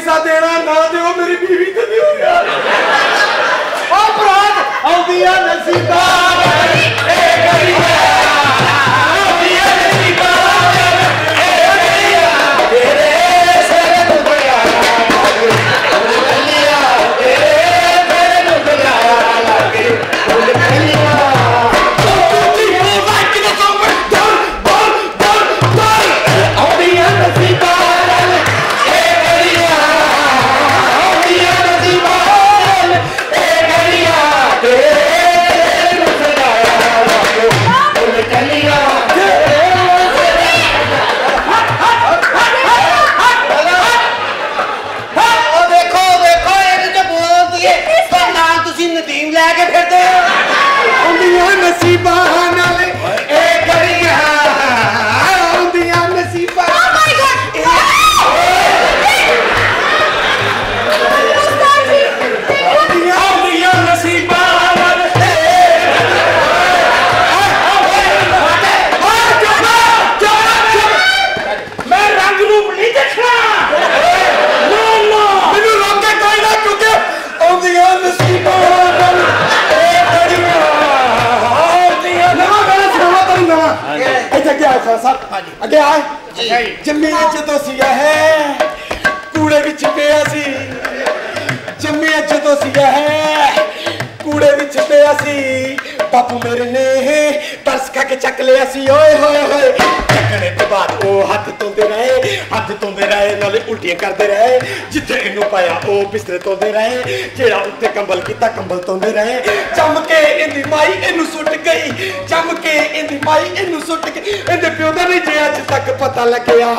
पैसा देना ना दो मेरी बीवी ते दियो यार ओ बरात आउंदिया नसीबा ए गरीबा आउंदिया नसीबा ए गरीबा तेरे सर नु बनाया फूल कलिया तेरे सर नु बनाया लागे फूल कलिया अगे आए जम्मी तो सिया है कूड़े विच पिया सी जम्मी तो सिया है कूड़े विच पिया सी बापू मेरे ने पर्स खा के चक लिया सी ओए होए होए चकने तो बाद ओ हाथ धोंदे रहे नाले उल्टियां करते रहे जिथे इनू पाया ओ बिस्तरे धोंदे रहे जेड़ा उत्ते कंबल कीता कंबल धोंदे रहे जम के इंदी माई इनू सुट गई जम के इंदी माई इनू सुट गई इंदे प्यो दा नहीं जे अज तक पता लगया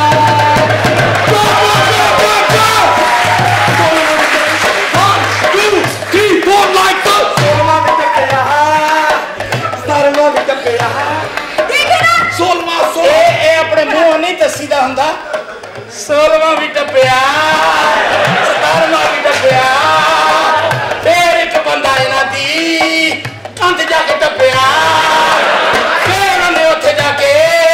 अपने मुंह नहीं दसीदा हुंदा 16वां भी टप्पिया 17वां भी टप्पिया फिर एक बंदा इन्हां दी अंत जाके टप्पिया फिर उन्हें उत्थे जाके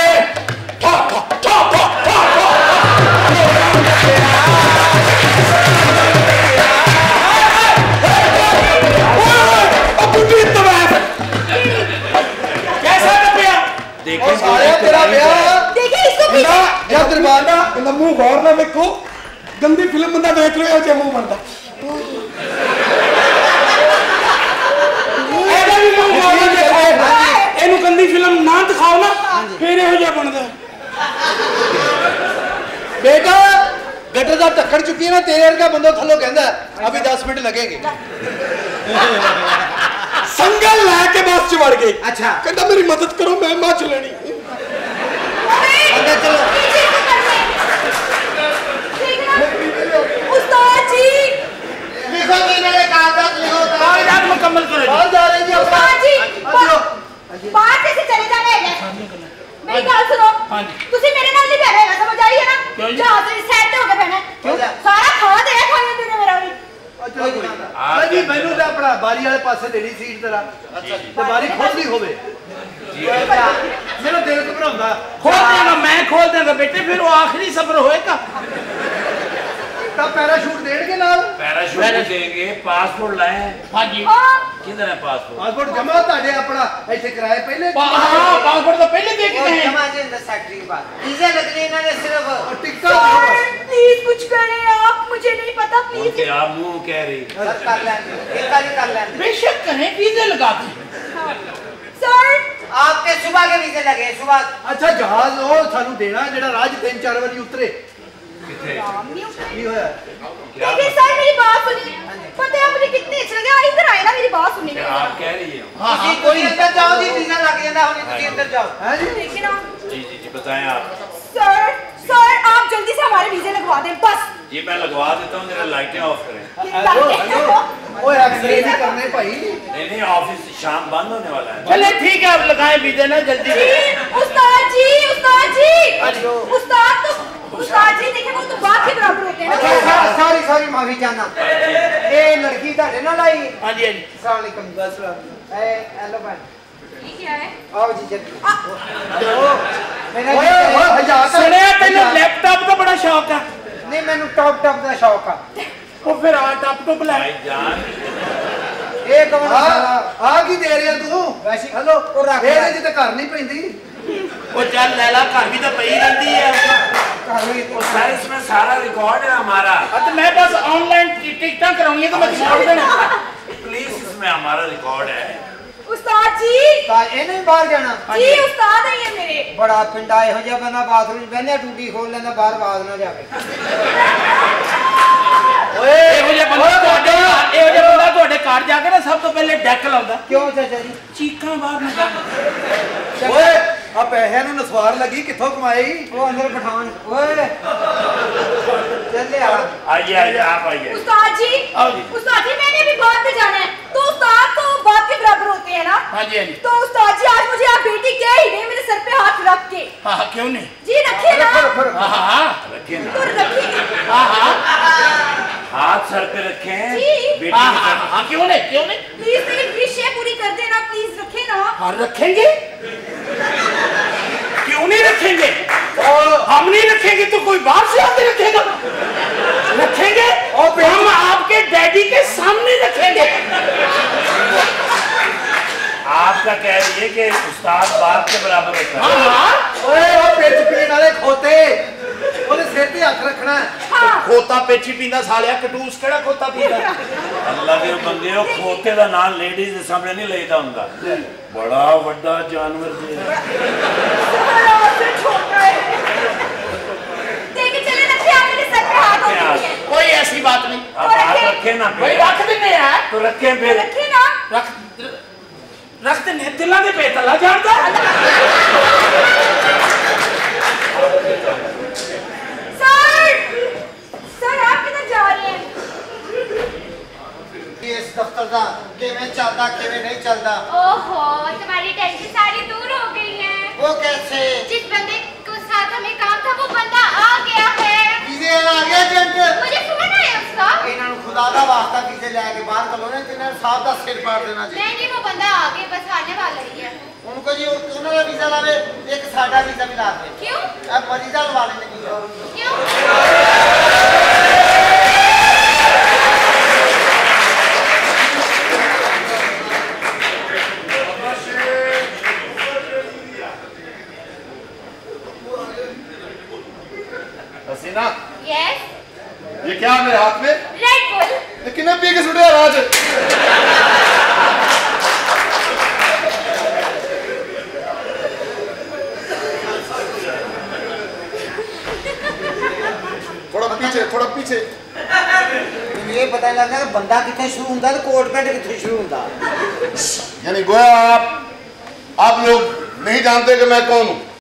कैसा टप्पिया देखो सारे तेरा ब्याह दरबार का मुंह गौर ना देखो गंदी फिल्म बंदा देख रहे हो जे मुंह बनता एनू गंदी फिल्म ना दिखाओ ना फिर इहो जिहा बनदा बेटा गटर दा ढक्कन चुकी है ना तेरे वर्गा बंदा थल्लों कहंदा अभी 10 मिनट लगेंगे संगल लेके बस च वड़ गई अच्छा कहंदा मेरी मदद करो मैं मच लेनी चलो उस्ताद जी लिखो इन्होंने कागजात लिखो कागजात मुकम्मल करो जी जा रहे जी उस्ताद जी बाहर कैसे चले जाने हैं मेरी बात सुनो हां जी तुसी मेरे नाल नहीं बैठे ना समझ आई है ना जहां से सेट हो के बैठना सारा खा दे खाने देने मेरा भी अच्छा जी मैनू तो अपना बारी वाले पासे देनी सीट तेरा अच्छा तो बारी खोलनी होवे मेरा दिल घबराउंदा खोल देगा मैं खोल देगा बेटे फिर वो आखिरी सफर होएगा तब पैराशूट देंगे नाल पैराशूट देंगे पासपोर्ट लाए हां जी किधर है पासपोर्ट जमा ताडे अपना ऐसे कराए पहले हां पासपोर्ट तो पहले दे के गए जमा जे अंदर फैक्ट्री के बाद वीजा लगने इन्होंने सिर्फ टिकट प्लीज कुछ करें आप मुझे नहीं पता प्लीज ओके आप मुंह कह रही कर लेंगे एक बार कर लेंगे बेशक करें वीजा लगा के सर आपके सुबह के वीजे लगे सुबह अच्छा जहाज ओ थानू देना जेड़ा राज 3-4 बजे उतरे किथे नहीं होया देखिए सर मेरी बात सुनिए पता है मुझे कितनी अच्छी लगी आप इधर आए ना मेरी बात सुनिए आप कह रही है हां हां कोई अंदर जाओ जी वीजा लग जाता है तुम अंदर जाओ हैं जी देखिए ना जी बताएं आप सर आप जल्दी से हमारे वीजे लगवा दें बस ये मैं लगवा देता हूं जरा लाइटें ऑफ करें ओए एक्सरे भी करने भाई नहीं ऑफिस शाम बंद होने वाला है चले ठीक है आप लगाएं वीजे ना जल्दी उस्ताद जी उस्ताद जी देखिए वो तो बात के बराबर होते हैं ना सॉरी माफी चाहना ये लड़की ताड़े नाल आई हां जी अस्सलाम वालेकुम अस्सलाम ए हेलो मैम ये क्या है आओ जी जल्दी मैंने सुने तेरे लैपटॉप का बड़ा शौक है नहीं मैंने टॉप टॉप का शौक है वो फिर आ टप टुप ले जान ये कौन आ की दे रहा तू वैसे हेलो ਉਹ ਰੱਖ ਲੈ। ਇਹਦੇ ਚ ਤਾਂ ਘਰ ਨਹੀਂ ਪੈਂਦੀ वो चल लैला घर भी तो पई रहती है ਘਰ ਵੀ वो सर इसमें सारा रिकॉर्ड है हमारा तो मैं बस ऑनलाइन टिकटा कराऊंगी तो मैं छोड़ देना प्लीज इसमें हमारा रिकॉर्ड है उस्ताद जी ਤਾਂ ਇਹਨੇ ਵੀ ਬਾਹਰ ਜਾਣਾ जी उस्ताद है ये मेरे ਬੜਾ ਪਿੰਡਾ ਇਹੋ ਜਿਹਾ ਬੰਦਾ ਬਾਥਰੂਮ 'ਚ ਬਹਿੰਦਾ ਟੂਟੀ ਖੋਲ ਲੈਂਦਾ ਬਾਹਰ ਆਵਾਜ਼ ਨਾ ਜਾਵੇ ਓਏ ਇਹੋ ਜਿਹਾ ਬੰਦਾ ਤੁਹਾਡੇ ਘਰ ਜਾ ਕੇ ਨਾ ਸਭ ਤੋਂ ਪਹਿਲੇ ਡੈਕ ਲਾਉਂਦਾ ਕਿਉਂ ਚਾਚਾ ਜੀ ਚੀਕਾਂ ਬਾਹਰ ਨਿਕਲ ਓਏ ਆ ਪੈਸਿਆਂ ਨੂੰ ਨਸਵਾਰ ਲੱਗੀ ਕਿੱਥੋਂ ਕਮਾਈ ਉਹ ਅੰਦਰ ਬਿਠਾਉਣ ਓਏ ਚੱਲੇ ਆ आइए आप आइए उस्ताद जी आओ जी। उस्ताद जी मैंने भी बात में जाना है तो उस्ताद तो बात के बराबर होते हैं ना हाँ जी हाँ जी तो उस्ताद जी आज मुझे आप बेटी कह ही नहीं मेरे सर पे हाथ रख के हाँ हाँ क्यों नहीं जी रखिए ना हाँ हाँ रखे तो ना रखिए हाँ हाँ हाथ सर पे रखे जी। बेटी हाँ के हाँ सर- हाँ क्यों नहीं क्यों नहीं प्लीज मेरी विश है पूरी कर देना प्लीज रखे ना हाँ रखेंगे क्यों नहीं रखेंगे हम नहीं रखेंगे तो कोई बाहर से आके रखेगा रखेंगे और हम आपके डैडी के सामने रखेंगे आपका कह रही है कि उस्ताद बाप के बराबर होता है हाँ हाँ ਓਏ ਉਹ ਪਿੱਚ ਪੀਣ ਵਾਲੇ ਖੋਤੇ ਉਹਦੇ ਸਿਰ ਤੇ ਹੱਥ ਰੱਖਣਾ हाँ खोता पेची पींदा सालिया कटूस केड़ा खोता पींदा अल्लाह के बंदे हो खोते का नाम लेडीज के सामने नहीं लेता हुंदा बड़ा वड्डा जानवर जी से छोटा है देखिए चले रखिए आप मेरे सर पे हाथ रखे हाथ। रखिए कोई ऐसी बात नहीं अब हाथ रखे ना भाई फिर रख देने हैं तो रखे फिर रखिए ना रख रख देने दिला दे बेतला जानदा सर आप किधर जा रहे हैं ਇਸ ਦਫ਼ਤਰ ਦਾ ਕਿਵੇਂ ਚੱਲਦਾ ਕਿਵੇਂ ਨਹੀਂ ਚੱਲਦਾ ओहो तुम्हारी टेंशन सारी दूर हो गई है ਉਹ ਕੈਸੇ जिस बंदे को साथ हमें काम था वो बंदा आ गया है ਵੀਜ਼ੇ ਆ ਗਿਆ ਏਜੰਟ मुझे फोन आया उसका ਇਹਨਾਂ ਨੂੰ ਖੁਦਾ ਦਾ ਵਾਸਤਾ ਵੀਜ਼ੇ ਲੈ ਕੇ ਬਾਹਰ ਕੱਢੋ ਨਾ ਤੇ ਇਹਨਾਂ ਨੂੰ ਸਾਹਿਬ ਦਾ ਸਿਰ ਪਾੜ ਦੇਣਾ ਜੀ नहीं वो बंदा आ गया बस आने वाला ही है ਉਹਨੂੰ ਕਹੋ ਜੀ ਉਹਨਾਂ ਦਾ ਵੀਜ਼ਾ ਲਾਵੇ ਇੱਕ ਸਾਡਾ ਵੀਜ਼ਾ ਵੀ ਲਾ ਦੇ क्यों ਆ ਮਰੀਜ਼ਾਂ ਲਵਾ ਲੈਣੇ ਜੀ क्यों हसीना यस ये क्या है मेरे हाथ में रेड बुल लेकिन मैं पी के सुटिया राज थोड़ा पीछे ਮੈਨੂੰ ਇਹ ਪਤਾ ਨਹੀਂ ਲੱਗਦਾ ਕਿ ਬੰਦਾ ਕਿੱਥੇ ਸ਼ੁਰੂ ਹੁੰਦਾ ਤੇ ਕੋਟ ਪੈਂਟ ਕਿੱਥੇ ਸ਼ੁਰੂ ਹੁੰਦਾ यानी गोया आप लोग नहीं जानते कि मैं कौन हूँ